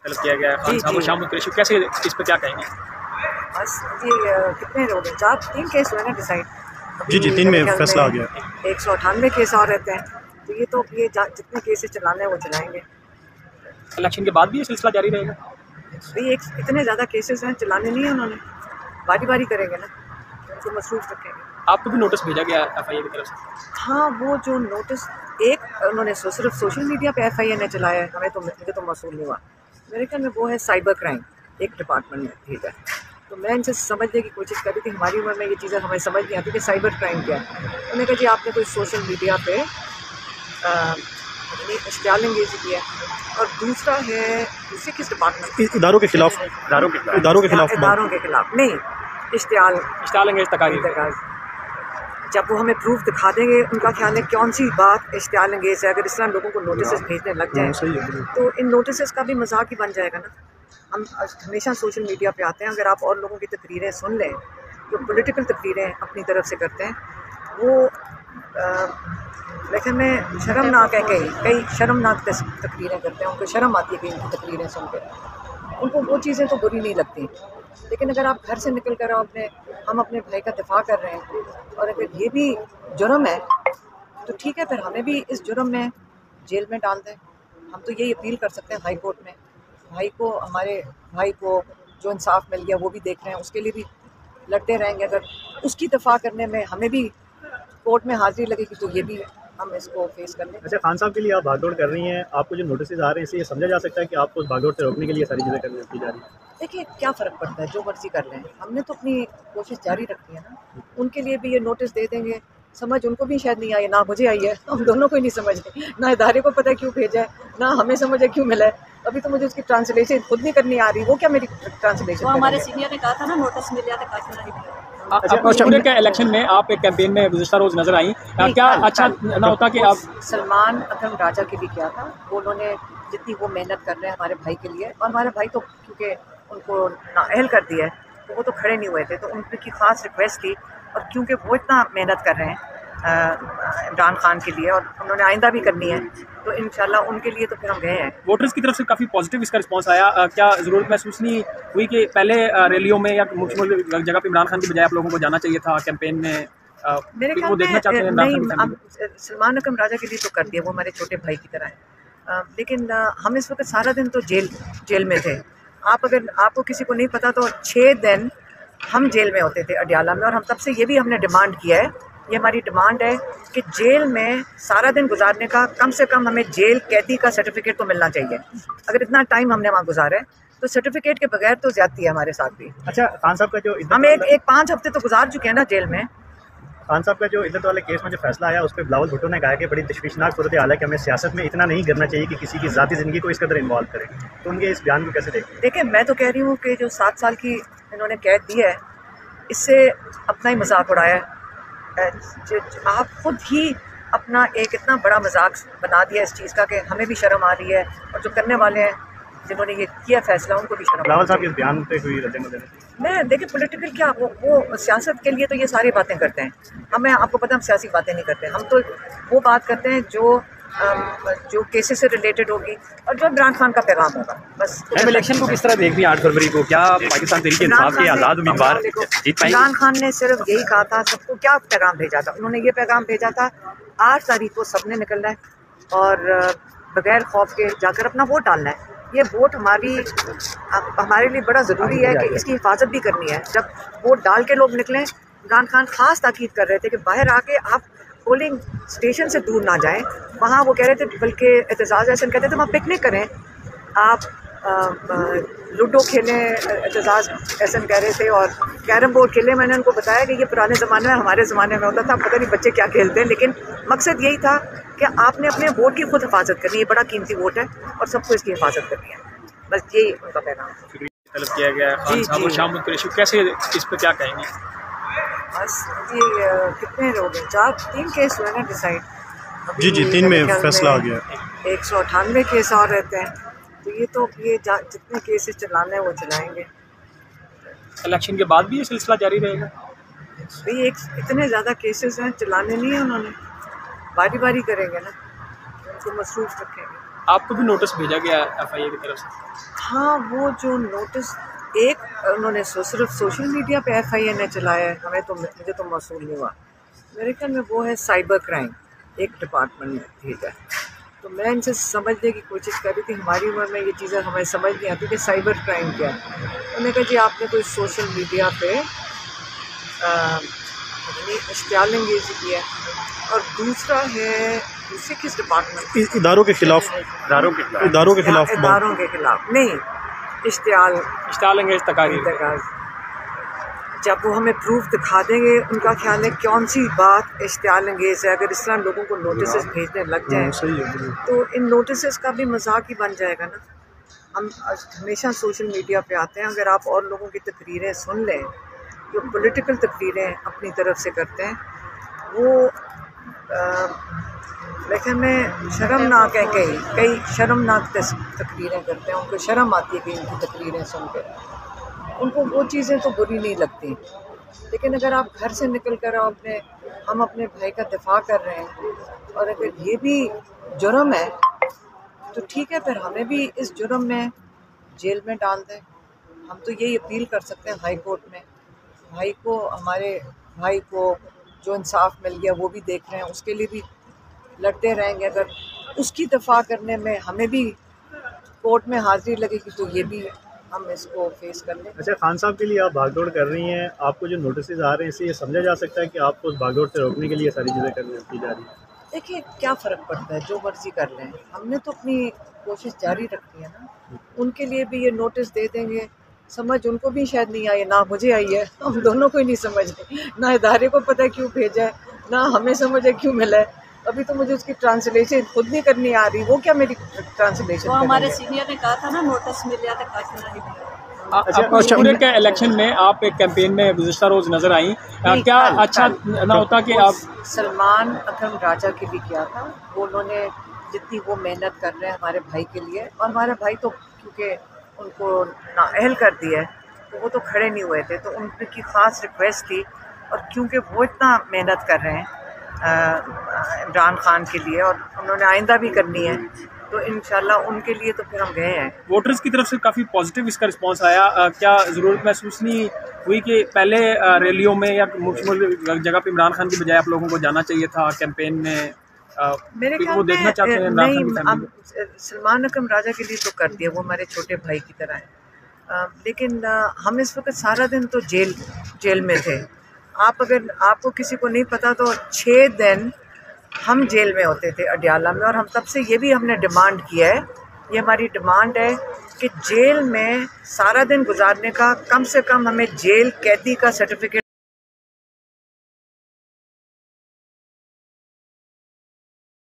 तलब किया गया है खान साहब और शामुल कुरैशी, कैसे इस पर क्या कहेंगे? बस ये कितने लोग हैं, 3 केस हुए ना डिसाइड। जी 3 में फैसला आ गया। 198 केस और रहते हैं, तो ये जितने केसेस चलाने हैं वो चलाएंगे। इलेक्शन के बाद भी ये सिलसिला जारी रहेगा? भाई इतने ज़्यादा केसेस हैं, चलाने नहीं है उन्होंने, बारी बारी करेंगे ना, उनको मसरूफ रखेंगे। आपको भी नोटिस भेजा गया FIA की तरफ से? हाँ, वो जो नोटिस उन्होंने सिर्फ सोशल मीडिया पे FIA ने चलाया है, हमें तो मुझे तो मसूल नहीं हुआ। मेरे ख्याल में वो है साइबर क्राइम, एक डिपार्टमेंट में भेजा है। तो मैं इनसे समझने की कोशिश कर रही थी, हमारी उम्र में ये चीज़ें हमें समझ नहीं आती कि साइबर क्राइम क्या है। उन्होंने कहा जी आपने कोई सोशल मीडिया पे इश्तिहाल-अंगेज़ी किया, और दूसरा है दूसरे किस डिपार्टमेंट, इदारों के खिलाफ नहीं, इश्तिहाल-अंगेज़ तकारीर। जब वो हमें प्रूफ दिखा देंगे, उनका ख्याल है कौन सी बात इश्तिहाल-अंगेज़ है, अगर इस तरह लोगों को नोटिस भेजने लग जाए तो इन नोटिस का भी मजाक ही बन जाएगा ना। हम हमेशा सोशल मीडिया पे आते हैं, अगर आप और लोगों की तकरीरें सुन लें, जो पॉलिटिकल तकरीरें अपनी तरफ से करते हैं, वो लेकिन में शर्मनाक है, कई शर्मनाक तकरीरें करते हैं, उनको शर्म आती है कि इनकी तकरीरें सुन के, उनको वो चीज़ें तो बुरी नहीं लगती। लेकिन अगर आप घर से निकल कर हम अपने भाई का दिफा कर रहे हैं, और अगर ये भी जुर्म है तो ठीक है, फिर हमें भी इस जुर्म में जेल में डाल दें। हम तो यही अपील कर सकते हैं हाई कोर्ट में, हमारे भाई को जो इंसाफ मिल गया वो भी देख रहे हैं, उसके लिए भी लड़ते रहेंगे। अगर उसकी दफा करने में हमें भी कोर्ट में हाजिरी लगेगी तो ये भी हम इसको फेस कर लें। अच्छा, खान साहब के लिए आप भागदौड़ कर रही हैं, आपको जो नोटिस आ रहे हैं इससे ये समझा जा सकता है कि आपको उस भागदौड़ से रोकने के लिए सारी चीज़ें की जा रही है? देखिए क्या फ़र्क पड़ता है, जो मर्जी कर लें, हमने तो अपनी कोशिश जारी रखी है ना। उनके लिए भी ये नोटिस दे देंगे, समझ उनको भी शायद नहीं आई, ना मुझे आई है, हम दोनों को ही नहीं समझ रहे, ना इदारे को पता है क्यों भेजा है, ना हमें समझ है क्यों मिला है। अभी तो मुझे उसकी ट्रांसलेशन खुद नहीं करनी आ रही, वो क्या मेरी ट्रांसलेशन? हमारे सीनियर ने कहा था ना नोटिस मिल गया था, काफी नहीं मिला। अच्छा, के इलेक्शन में आप एक कैंपेन में गुज़श्ता रोज़ नजर आई, क्या अच्छा ना होता कि आप सलमान अकरम राजा की भी किया था, वो उन्होंने जितनी वो मेहनत कर रहे हैं हमारे भाई के लिए, और हमारे भाई तो क्योंकि उनको नाअहल कर दिया है तो वो तो खड़े नहीं हुए थे, तो उनकी ख़ास रिक्वेस्ट थी, और क्योंकि वो इतना मेहनत कर रहे हैं इमरान खान के लिए, और उन्होंने आइंदा भी करनी है, तो इंशाल्लाह उनके लिए तो फिर हम गए हैं। वोटर्स की तरफ से काफ़ी पॉजिटिव इसका रिस्पांस आया, क्या ज़रूरत महसूस नहीं हुई कि पहले रैलियों में या मुख्य जगह पे इमरान खान की बजाय आप लोगों को जाना चाहिए था कैंपेन में? मेरे ख्याल में नहीं, अब सलमान अकरम राजा के लिए तो कर दिया, वो हमारे छोटे भाई की तरह है, लेकिन हम इस वक्त सारा दिन तो जेल में थे। अगर आपको किसी को नहीं पता तो 6 दिन हम जेल में होते थे अडियाला में, और हम तब से ये भी हमने डिमांड किया है, ये हमारी डिमांड है कि जेल में सारा दिन गुजारने का कम से कम हमें जेल कैदी का सर्टिफिकेट तो मिलना चाहिए। अगर इतना टाइम हमने वहाँ गुजारा है तो सर्टिफिकेट के बगैर तो ज्यादती है हमारे साथ भी। अच्छा, खान साहब का जो हम एक 5 हफ्ते तो गुजार चुके हैं ना जेल में। खान साहब का जो इद्दत वाले केस में जो फैसला आया, उस पर बिलावल भुट्टो ने कहा कि बड़ी तशवीशनाक सूरत हाल है कि हमें सियासत में इतना नहीं करना चाहिए कि किसी की ज़ाती ज़िंदगी को इस कदर इन्वॉल्व करें, तो उनके इस बयान को कैसे देखते हैं? देखिए, मैं तो कह रही हूँ कि जो 7 साल की इन्होंने कैद दी है, इससे अपना ही मजाक उड़ाया है। आप खुद ही अपना एक इतना बड़ा मजाक बना दिया इस चीज़ का कि हमें भी शर्म आ रही है, और जो करने वाले हैं जिन्होंने ये किया फैसला उनको भी शर्म। बिलावल साहब इस बयान पे हुई रद्द-ए-बदल? मैं देखिए, पॉलिटिकल क्या, वो सियासत के लिए तो ये सारी बातें करते हैं, हमें आपको पता हम सियासी बातें नहीं करते, हम तो वो बात करते हैं जो केसेस से रिलेटेड होगी और जो इमरान खान का पैगाम होगा, बस। इलेक्शन को किस तरह देख रही है 8 फरवरी को? क्या पाकिस्तान तहरीक-ए-इंसाफ के आज़ाद उम्मीदवार जीत पाएंगे? इमरान खान ने सिर्फ यही कहा था, सबको क्या पैगाम भेजा था? उन्होंने ये पैगाम भेजा था 8 तारीख को सबने निकलना है और बगैर खौफ के जाकर अपना वोट डालना है। ये वोट हमारे लिए बड़ा ज़रूरी है कि इसकी हिफाजत भी करनी है। जब वोट डाल के लोग निकलें, इमरान खान खास ताकीद कर रहे थे कि बाहर आके आप पोलिंग स्टेशन से दूर ना जाएं। वहाँ वो कह रहे थे, बल्कि एतजाज़ एहसन कहते थे वहाँ पिकनिक करें, आप लूडो खेलें, एतजाज़ एहसन कह रहे थे, और कैरम बोर्ड खेलें। मैंने उनको बताया कि ये पुराने ज़माने में, हमारे ज़माने में होता था, पता नहीं बच्चे क्या खेलते हैं, लेकिन मकसद यही था कि आपने अपने वोट की खुद हिफाजत करनी है। बड़ा कीमती वोट है और सबको इसकी हिफाजत करनी है, बस यही उनका पैगाम है। तलब किया गया है खान साहब और शामुल कुरैशी, कैसे इस पर क्या कहेंगे? बस ये कितने लोग हैं, 3 केस हुए ना डिसाइड। जी 3 में फैसला आ गया। 198 केस और रहते हैं, तो ये जितने केसेस चलाने हैं वो चलाएंगे। इलेक्शन के बाद भी ये सिलसिला जारी रहेगा? भाई इतने ज़्यादा केसेस हैं, चलाने नहीं है उन्होंने, बारी बारी करेंगे ना, उनको मसरूफ रखेंगे। आपको भी नोटिस भेजा गया FIA की तरफ से? हाँ, वो जो नोटिस एक उन्होंने सिर्फ सोशल मीडिया पे FIA ने चलाया है, हमें तो मुझे तो मौसूल नहीं हुआ। मेरे ख्याल में वो है साइबर क्राइम, एक डिपार्टमेंट ने भेजा है। तो मैं इनसे समझने की कोशिश कर रही थी, हमारी उम्र में ये चीज़ें हमें समझ नहीं आती कि साइबर क्राइम क्या है। उन्होंने कहा जी आपने कोई सोशल मीडिया पे इश्तियाल अंगेज़ी किया, और दूसरा है दूसरे किस डिपार्टमेंट, इदारों के खिलाफ नहीं, इश्तियाल अंगेज तकारीर। जब वो हमें प्रूफ दिखा देंगे, उनका ख्याल है कौन सी बात इश्तियाल अंगेज़ है। अगर इस तरह लोगों को नोटिस भेजने लग जाए तो इन नोटिस का भी मजाक ही बन जाएगा ना। हम हमेशा सोशल मीडिया पे आते हैं, अगर आप और लोगों की तकरीरें सुन लें जो पॉलिटिकल तकरीरें अपनी तरफ से करते हैं, वो लेकिन में शर्मनाक है, कई शर्मनाक तकरीरें करते हैं, उनको शर्म आती है कि इनकी तकरीरें सुनकर, उनको वो चीज़ें तो बुरी नहीं लगती। लेकिन अगर आप घर से निकल कर हम अपने भाई का दिफा कर रहे हैं, और अगर ये भी जुर्म है तो ठीक है, फिर हमें भी इस जुर्म में जेल में डाल दें। हम तो यही अपील कर सकते हैं हाई कोर्ट में, हमारे भाई को जो इंसाफ मिल गया वो भी देख रहे हैं, उसके लिए भी लड़ते रहेंगे। अगर उसकी दफा करने में हमें भी कोर्ट में हाजिरी लगेगी तो ये भी हम इसको फेस कर लें। अच्छा, खान साहब के लिए आप भागदौड़ कर रही हैं, आपको जो नोटिस आ रहे हैं इससे ये समझा जा सकता है कि आपको उस भागदौड़ से रोकने के लिए सारी चीज़ें की जा रही हैं? देखिए क्या फ़र्क पड़ता है, जो मर्ज़ी कर लें, हमने तो अपनी कोशिश जारी रखनी है ना। उनके लिए भी ये नोटिस दे देंगे, समझ उनको भी शायद नहीं आई, ना मुझे आई है, हम दोनों को ही नहीं समझ, ना इदारे को पता है क्यों भेजा है, ना हमें समझ है क्यों मिला है। अभी तो मुझे उसकी ट्रांसलेशन खुद नहीं करनी आ रही, वो क्या मेरी ट्रांसलेशन? वो हमारे सीनियर ने कहा था ना, नोटिस मिल गया था, काफी नहीं मिला। अच्छा, पूरे के इलेक्शन में आप एक कैंपेन में गुज़िश्ता रोज़ नज़र आई, क्या अच्छा ना होता कि आप सलमान अकरम राजा के लिए किया था, वो उन्होंने जितनी वो मेहनत कर रहे हैं हमारे भाई के लिए, और हमारे भाई तो क्योंकि उनको नाअहल कर दिया है तो वो तो खड़े नहीं हुए थे, तो उनकी ख़ास रिक्वेस्ट थी, और क्योंकि वो इतना मेहनत कर रहे हैं इमरान खान के लिए, और उन्होंने आइंदा भी करनी है, तो इंशाल्लाह उनके लिए तो फिर हम गए हैं। वोटर्स की तरफ से काफ़ी पॉजिटिव इसका रिस्पांस आया, क्या ज़रूरत महसूस नहीं हुई कि पहले रैलियों में या मुख्तलिफ जगह पे इमरान खान की बजाय आप लोगों को जाना चाहिए था कैंपेन में? मेरे ख्याल वो देखना चाहते हैं नहीं, सलमान अकरम राजा के लिए तो कर दिया, वो हमारे छोटे भाई की तरह है, लेकिन हम इस वक्त सारा दिन तो जेल में थे। अगर आपको किसी को नहीं पता तो 6 दिन हम जेल में होते थे अडियाला में, और हम तब से ये भी हमने डिमांड किया है, ये हमारी डिमांड है कि जेल में सारा दिन गुजारने का कम से कम हमें जेल कैदी का सर्टिफिकेट